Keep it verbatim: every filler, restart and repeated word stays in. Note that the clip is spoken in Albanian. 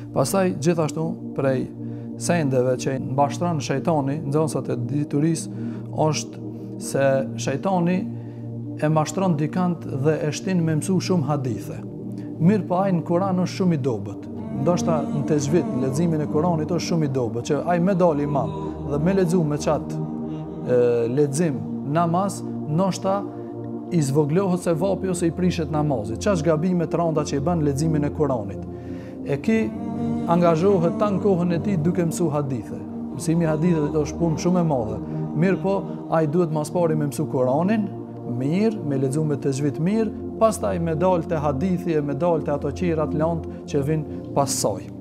Pastaj gjithashtu prej sendeve që mbashtron shejtani nxënësat e diturisë është se shejtani e mashtron dikant dhe e shtin me mësu shumë hadithe. Mirë po ai në Kur'an është shumë i dobët. Ndoshta në tezvit, leximin e Kur'anit është shumë i dobët, që ai me dal imam dhe me lexu me çat lexim namaz, ndoshta i zvoglohet se vapi ose i prishet namazi. Çash gabimet randa që i bën leximin e Kur'anit. E ki angazhohet tan kohën e tij duke mësu hadithe. Mësimi i haditheve është punë shumë e madhe. Mirë po, ai duhet mas pari me mësu Kur'anin, mirë, me lexu me tezvit mirë, pastaj me dal te hadithi e me dal te ato qirat lëndë që vinë pas saj.